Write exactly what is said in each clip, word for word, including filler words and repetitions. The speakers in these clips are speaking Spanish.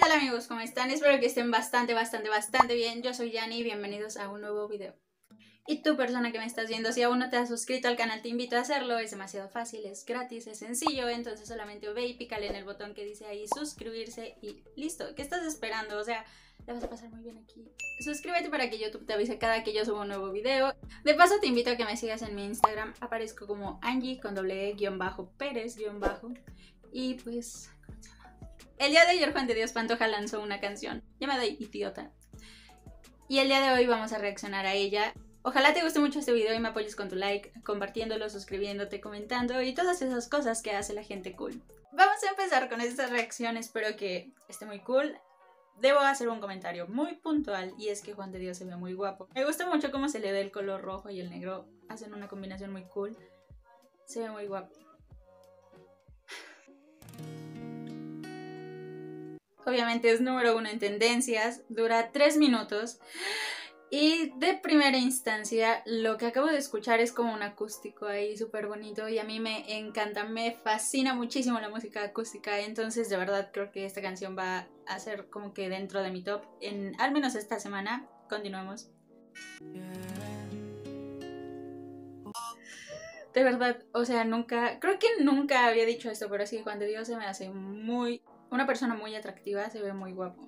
tal amigos? ¿Cómo están? Espero que estén bastante, bastante, bastante bien. Yo soy Yani y bienvenidos a un nuevo video. Y tú, persona que me estás viendo, si aún no te has suscrito al canal, te invito a hacerlo. Es demasiado fácil, es gratis, es sencillo. Entonces solamente ve y pícale en el botón que dice ahí suscribirse y listo. ¿Qué estás esperando? O sea, la vas a pasar muy bien aquí. Suscríbete para que YouTube te avise cada que yo suba un nuevo video. De paso te invito a que me sigas en mi Instagram. Aparezco como Angie con doble e guión bajo Pérez guión bajo. Y pues... el día de ayer Juan de Dios Pantoja lanzó una canción llamada Idiota. Y el día de hoy vamos a reaccionar a ella. Ojalá te guste mucho este video y me apoyes con tu like, compartiéndolo, suscribiéndote, comentando y todas esas cosas que hace la gente cool. Vamos a empezar con esta reacción, espero que esté muy cool. Debo hacer un comentario muy puntual y es que Juan de Dios se ve muy guapo. Me gusta mucho cómo se le ve el color rojo y el negro, hacen una combinación muy cool. Se ve muy guapo. Obviamente es número uno en tendencias, dura tres minutos y de primera instancia lo que acabo de escuchar es como un acústico ahí súper bonito y a mí me encanta, me fascina muchísimo la música acústica, entonces de verdad creo que esta canción va a ser como que dentro de mi top en al menos esta semana. Continuemos. De verdad, o sea, nunca, creo que nunca había dicho esto, pero sí, Juan de Dios se me hace muy... una persona muy atractiva, se ve muy guapo.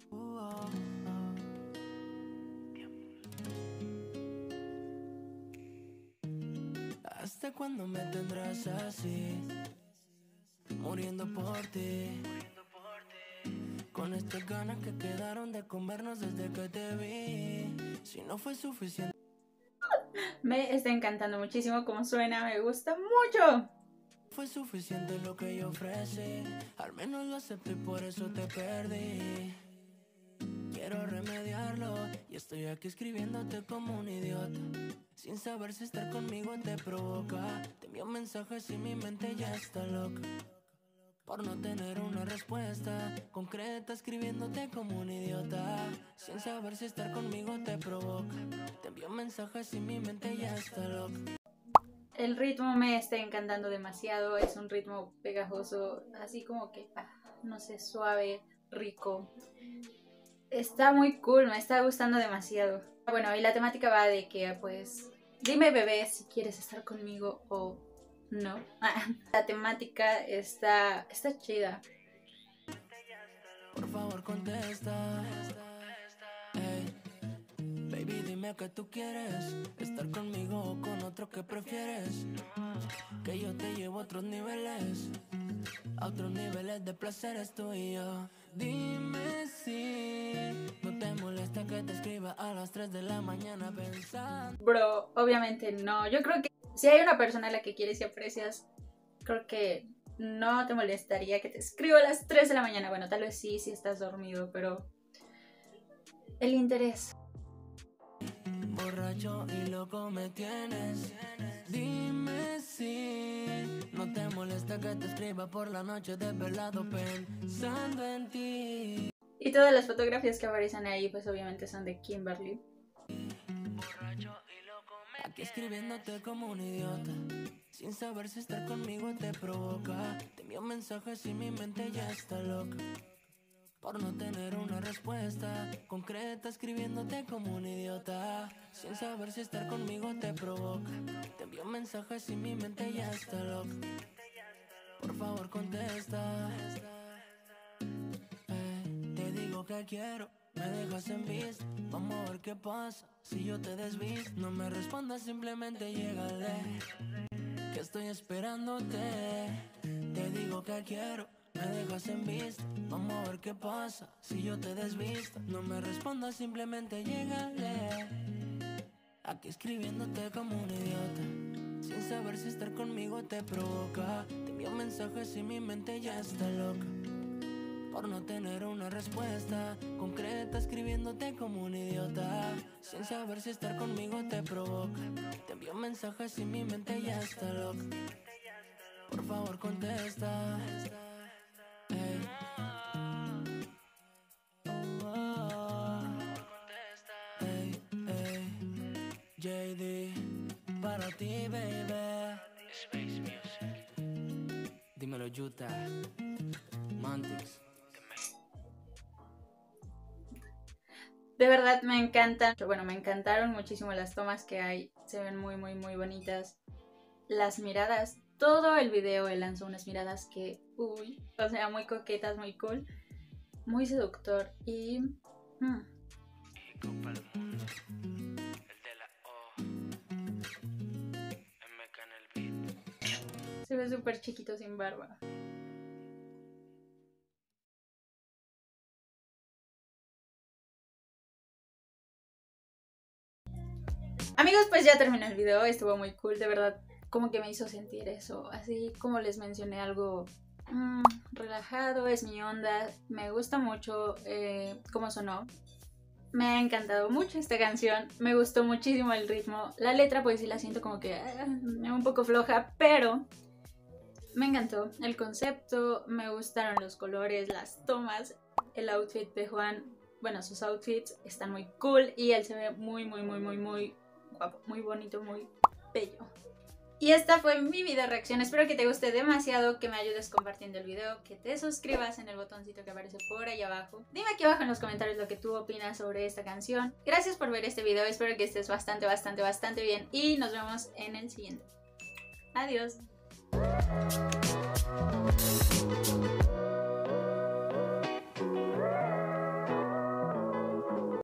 ¿Hasta cuándo me tendrás así? Muriendo por ti. Con estas ganas que quedaron de comernos desde que te vi. Si no fue suficiente. Me está encantando muchísimo cómo suena, me gusta mucho. Fue suficiente lo que yo ofrecí. Al menos lo acepté y por eso te perdí. Quiero remediarlo y estoy aquí escribiéndote como un idiota. Sin saber si estar conmigo te provoca. Te envío mensajes y mi mente ya está loca. Por no tener una respuesta concreta, escribiéndote como un idiota. Sin saber si estar conmigo te provoca. Te envío mensajes y mi mente ya está loca. El ritmo me está encantando demasiado, es un ritmo pegajoso, así como que, ah, no sé, suave, rico. Está muy cool, me está gustando demasiado. Bueno, y la temática va de que, pues, dime bebé si quieres estar conmigo o no. La temática está, está chida. Por favor contesta. Hey, baby, dime que tú quieres. Estar conmigo o con otro que prefieres. Que yo te llevo a otros niveles. A otros niveles de placeres tú y yo. Dime si no te molesta que te escriba a las tres de la mañana pensando. Bro, obviamente no. Yo creo que si hay una persona a la que quieres y aprecias, creo que no te molestaría que te escriba a las tres de la mañana. Bueno, tal vez sí, si estás dormido, pero el interés. Borracho y loco me tienes. Dime si no te molesta que te escriba por la noche desvelado pensando en ti. Y todas las fotografías que aparecen ahí, pues obviamente son de Kimberly. Borracho y loco me aquí escribiéndote como un idiota. Sin saber si estar conmigo te provoca. Te envío mensajes y mi mente ya está loca. Por no tener una respuesta concreta, escribiéndote como un idiota. Sin saber si estar conmigo te provoca. Te envío mensajes y mi mente ya está loca. Por favor contesta. Hey, te digo que quiero, me dejas en visto. Vamos a ver qué pasa si yo te desvisto. No me respondas, simplemente llégale. Que estoy esperándote. Te digo que quiero, me dejas en vista. Vamos a ver qué pasa si yo te desvisto. No me respondas, simplemente llégale. Aquí escribiéndote como un idiota. Sin saber si estar conmigo te provoca. Te envío mensajes y mi mente ya está loca. Por no tener una respuesta concreta, escribiéndote como un idiota. Sin saber si estar conmigo te provoca. Te envío mensajes y mi mente ya está loca. Por favor contesta. Hey. Oh, oh. Hey, hey. J D, para ti, baby. Space Music. Dímelo, Utah. Mantix. De verdad me encantan, bueno, me encantaron muchísimo las tomas que hay, se ven muy muy muy bonitas. Las miradas, todo el video él lanzó unas miradas que, uy, o sea, muy coquetas, muy cool, muy seductor y... Hmm. Se ve súper chiquito sin barba. Amigos, pues ya terminó el video, estuvo muy cool, de verdad, como que me hizo sentir eso, así como les mencioné, algo mmm, relajado, es mi onda, me gusta mucho eh, cómo sonó. Me ha encantado mucho esta canción, me gustó muchísimo el ritmo, la letra pues sí la siento como que eh, un poco floja, pero me encantó el concepto, me gustaron los colores, las tomas, el outfit de Juan, bueno, sus outfits están muy cool y él se ve muy muy muy muy muy guapo, muy bonito, muy bello. Y esta fue mi video reacción, espero que te guste demasiado, que me ayudes compartiendo el video, que te suscribas en el botoncito que aparece por ahí abajo. Dime aquí abajo en los comentarios lo que tú opinas sobre esta canción. Gracias por ver este video, espero que estés bastante, bastante, bastante bien y nos vemos en el siguiente. Adiós.